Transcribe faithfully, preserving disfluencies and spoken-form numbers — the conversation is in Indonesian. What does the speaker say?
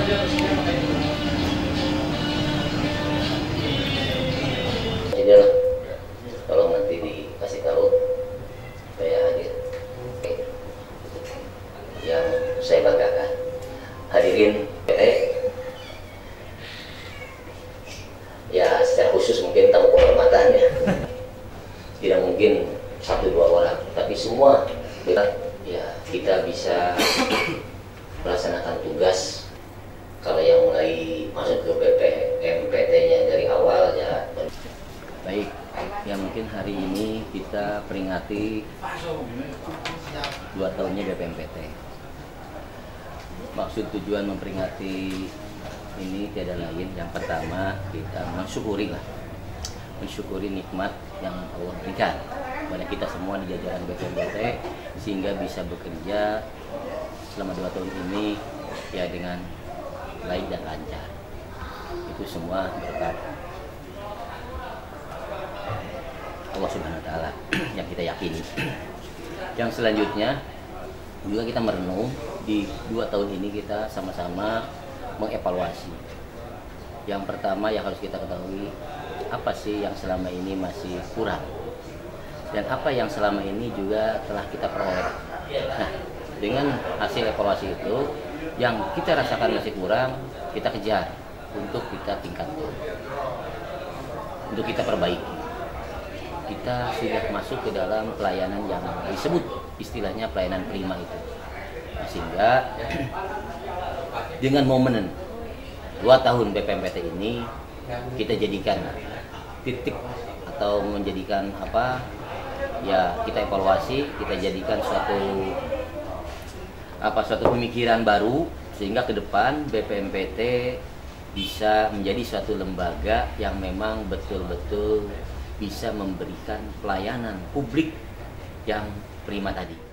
Jadi tolong nanti dikasih tahu supaya hadir. Yang saya banggakan, hadirin P T, ya secara khusus mungkin tamu kehormatan ya, tidak mungkin satu dua orang, tapi semua ya kita bisa melaksanakan tugas. Kalau yang mulai masuk ke B P M P T-nya dari awal ya. Baik, ya mungkin hari ini kita peringati dua tahunnya B P M P T. Maksud tujuan memperingati ini tiada lain, yang pertama kita mensyukuri lah, mensyukuri nikmat yang Allah berikan kepada kita semua di jajaran B P M P T, sehingga bisa bekerja selama dua tahun ini ya dengan baik dan lancar. Itu semua berkat Allah Subhanahu wa Ta'ala yang kita yakini. Yang selanjutnya juga kita merenung di dua tahun ini, kita sama-sama mengevaluasi. Yang pertama yang harus kita ketahui, apa sih yang selama ini masih kurang dan apa yang selama ini juga telah kita peroleh. Nah, dengan hasil evaluasi itu, yang kita rasakan masih kurang, kita kejar untuk kita tingkatkan, untuk kita perbaiki. Kita sudah masuk ke dalam pelayanan yang disebut istilahnya pelayanan prima itu. Sehingga dengan momen dua tahun B P M P T ini, kita jadikan titik atau menjadikan apa ya, kita evaluasi, kita jadikan suatu apa suatu pemikiran baru, sehingga ke depan B P M P T bisa menjadi suatu lembaga yang memang betul-betul bisa memberikan pelayanan publik yang prima tadi.